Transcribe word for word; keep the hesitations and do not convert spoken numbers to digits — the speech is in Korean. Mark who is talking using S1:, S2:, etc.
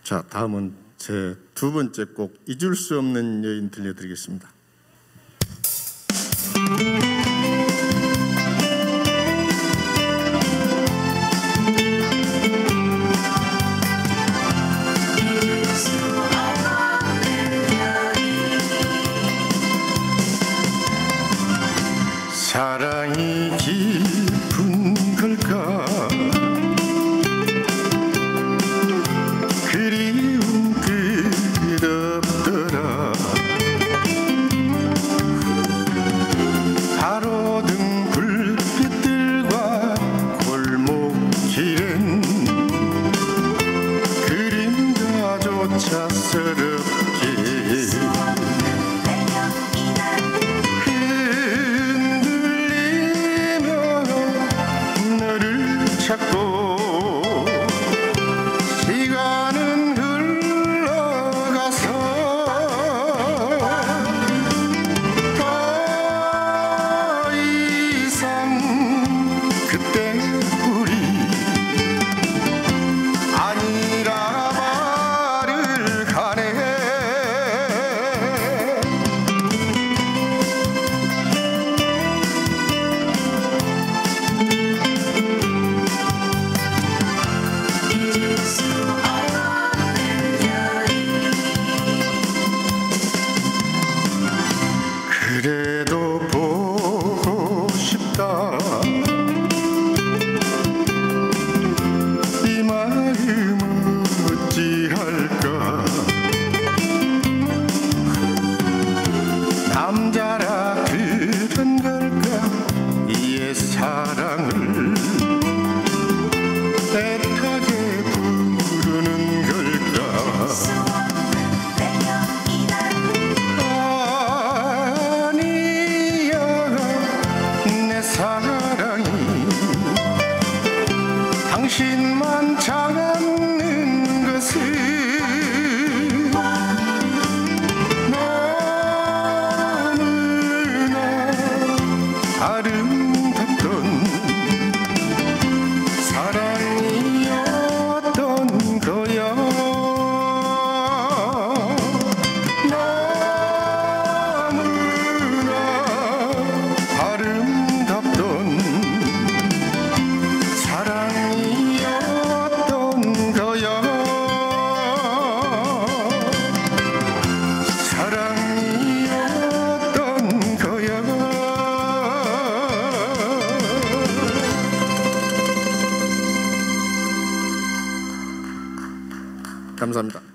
S1: 자, 다음은 제 두 번째 곡 잊을 수 없는 여인 들려드리겠습니다. 사랑이 깊은 걸까 그리움 끝없더라 가로등 불빛들과 골목길엔 그림자조차 서럽게 찾고 시간은 흘러가서 더 이상 그때 우리 아니라 말을 하네. 그래도 보고 싶다 이 마음 어찌할까 남자라 그런 걸까 이의 사랑을 애타게 부르는 걸까 사랑이 당신만 찾는 것은 너무나 아름답던 사랑이었던 거야. 너무나 아름답던 사랑이었던 거야. 사랑이었던 거야. 감사합니다.